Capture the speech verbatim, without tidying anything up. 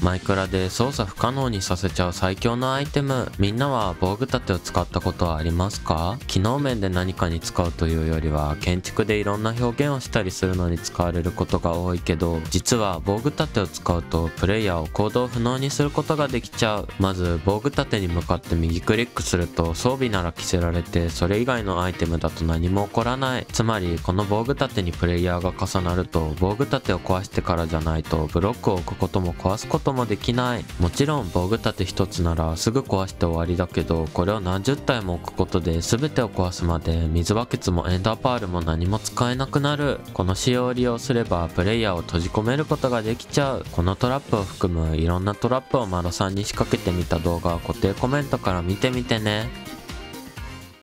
マイクラで操作不可能にさせちゃう最強のアイテム。みんなは防具盾を使ったことはありますか？機能面で何かに使うというよりは建築でいろんな表現をしたりするのに使われることが多いけど、実は防具盾を使うとプレイヤーを行動不能にすることができちゃう。まず防具盾に向かって右クリックすると装備なら着せられて、それ以外のアイテムだと何も起こらない。つまりこの防具盾にプレイヤーが重なると、防具盾を壊してからじゃないとブロックを置くことも壊すこともできない。もちろん防具盾一つならすぐ壊して終わりだけど、これを何十体も置くことで全てを壊すまで水バケツもエンダーパールも何も使えなくなる。この仕様を利用すればプレイヤーを閉じ込めることができちゃう。このトラップを含むいろんなトラップをマロさんに仕掛けてみた動画は固定コメントから見てみてね。